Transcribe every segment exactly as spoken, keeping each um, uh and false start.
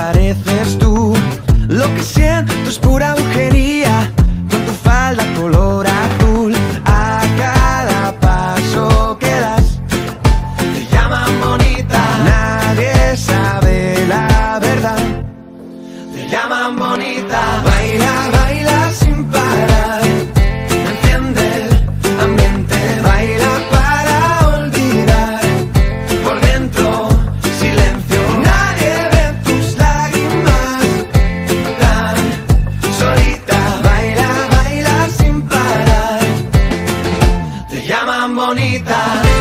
pareces tú. Lo que siento es pura brujería, con tu falda color azul. A cada paso que das te llaman bonita. Nadie sabe la verdad, te llaman bonita. Baila, baila sin parar, enciende el ambiente. Baila para olvidar, por dentro silencio. Nadie ve tus lágrimas tan solita. Baila, baila sin parar, te llaman bonita.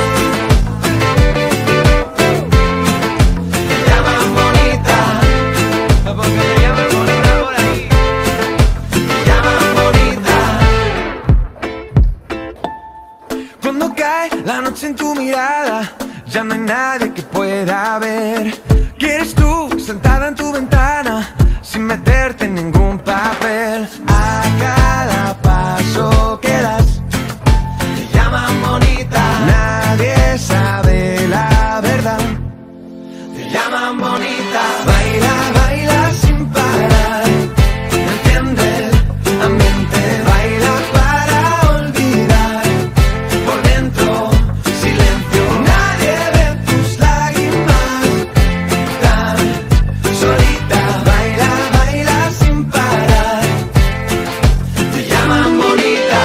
Cuando cae la noche en tu mirada, ya no hay nadie que pueda ver. Quieres tú sentada en tu ventana, sin meterte en ningún papel. A cada paso que das te llaman bonita. Nadie sabe la verdad, te llaman bonita. Baila, baila sin parar, enciende el ambiente. Baila para olvidar, por dentro silencio. Nadie ve tus lágrimas tan solita. Baila, baila sin parar, te llaman bonita.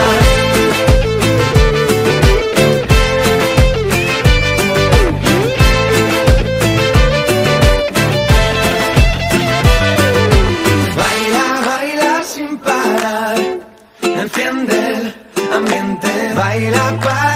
Baila, baila sin parar, enciende el ambiente. Baila para